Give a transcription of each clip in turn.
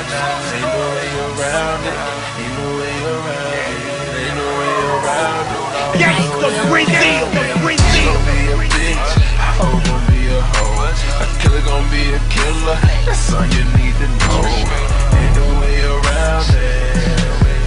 Ain't no way around it. Ain't no way around it. Ain't no way around it. Gangsta Brazil, She gon' be a bitch, a hoe gon' be a hoe. A killer gon' be a killer, that's all you need to know. Ain't no way around it.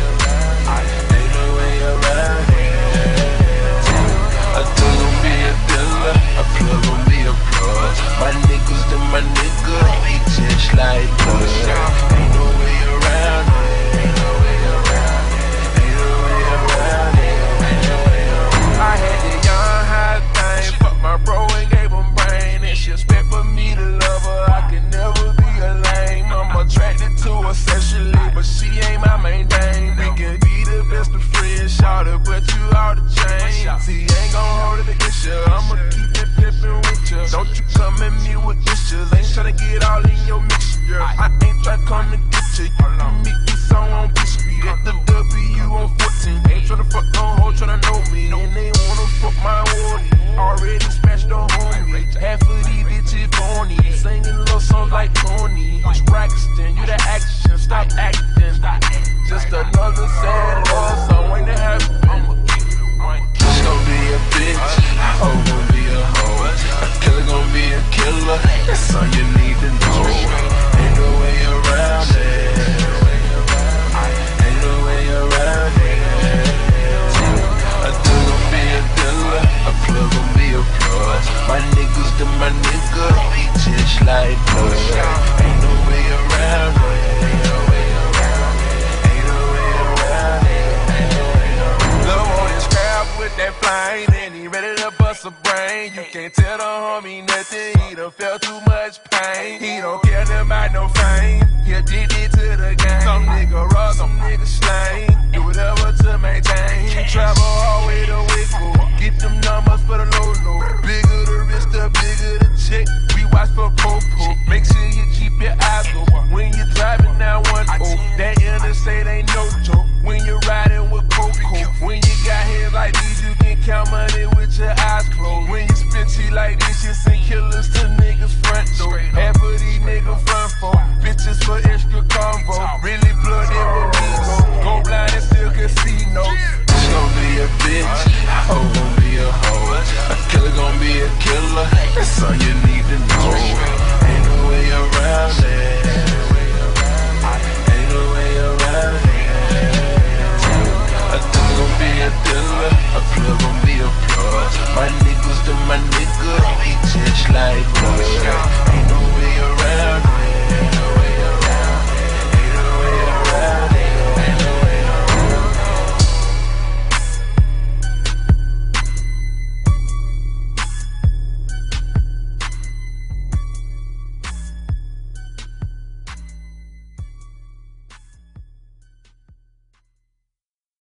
Ain't no way around it. A thug gon' be a dealer, a plug gon' be a plug. My niggas to my nigga, we just like blood. Ain't no way around it. Ain't no way around it. Ain't no way around it. Ain't no way around it. I had the young high thing, fuck my bro and gave him brain. And she expect for me to love her, I can never be a lame. I'm attracted to her sexually, but she ain't my main dame. We can be the best of friends, shout it, but you out the chain. See, ain't gon' hold it against you, I'ma keep it pimpin' with you. Don't you come at me with issues, ain't tryna get all in your mixture. I ain't tryna come to get you, you can meet me somewhere on Beach Street at the W on 14. Ain't tryna fuck no hoe, tryna know me, and they wanna fuck my wardy. Already smashed the homie, half of these bitches phony, singing little songs like Tony. It's Braxton, you the action, stop acting. Just another sad love song waiting to happen. She gon' be a bitch, a hoe gon' be a hoe. A killer gon' be a killer, that's all you need to know. Ain't no way around it. Ain't no way around it. A thug gon' be a dealer, a plug gon' be a plug. My niggas to my nigga, we just like blood. Ain't no way around it. Ain't no way around it. Ain't no way around it. Ain't no way around it. Lil' on his crab with that flame, and he ready to bust a brain. You can't tell the homie nothing, he done felt too much pain. He don't care nothing about no fame, he addicted to the game. Some nigga raw, some nigga slang, do whatever to maintain. Travel all the way to Waco, get them numbers for the low. Bigger the wrist, the bigger the check, we watch for popo. Make sure you keep your eyes open when you're driving down 1-0. That interstate ain't no joke when you're riding with Coco. When you got hands like these, you can count money with your eyes closed. When you spit cheap like this, you send killers to niggas front door. Half of these niggas front for bitches for extra combo. Really blooded with me, go blind and still casino. She gon' be a bitch, a hoe gon' be a hoe. A killer gon' be a killer, that's all you need to know. Ain't no way around it. Ain't no way around it. A thug gon' be a dealer, a plug gon' be a plug. My niggas to my nigga, we just like blood. Ain't